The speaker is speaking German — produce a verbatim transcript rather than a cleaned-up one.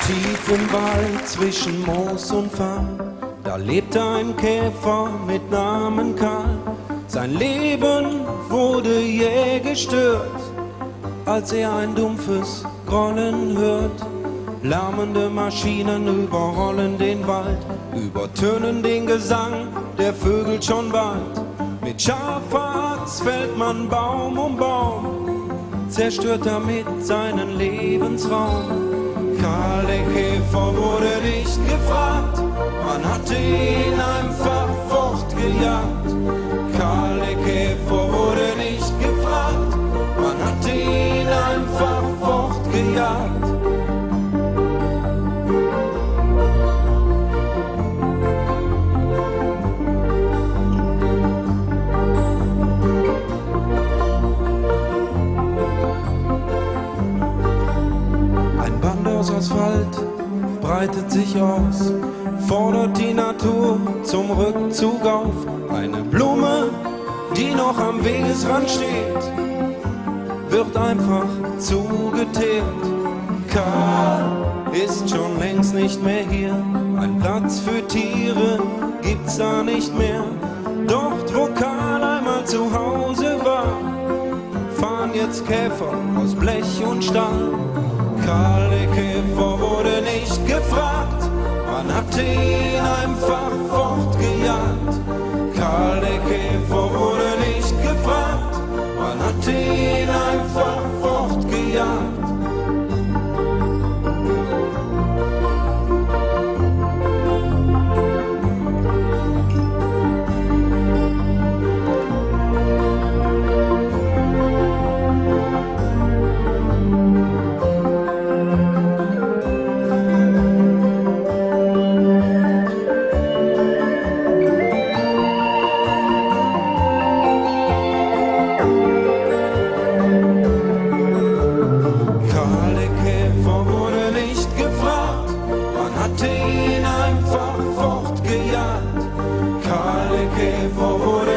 Tief im Wald zwischen Moos und Farn, da lebt ein Käfer mit Namen Karl. Sein Leben wurde jäh gestört, als er ein dumpfes Grollen hört. Lärmende Maschinen überrollen den Wald, übertönen den Gesang der Vögel schon bald. Mit scharfer Axt fällt man Baum um Baum, zerstört damit seinen Lebensraum. Karl der Käfer wurde nicht gefragt, man hatte ihn einfach fortgejagt. Karl der Käfer wurde nicht gefragt, man hatte ihn einfach fortgejagt. Asphalt breitet sich aus, fordert die Natur zum Rückzug auf. Eine Blume, die noch am Wegesrand steht, wird einfach zugeteert. Karl ist schon längst nicht mehr hier, ein Platz für Tiere gibt's da nicht mehr. Dort, wo Karl einmal zu Hause war, fahren jetzt Käfer aus Blech und Stahl. Karl der Käfer wurde nicht gefragt, man hatte ihn einfach fortgejagt. Karl der Käfer wurde nicht gefragt, man hatte ihn einfach fortgejagt. Käfer wurde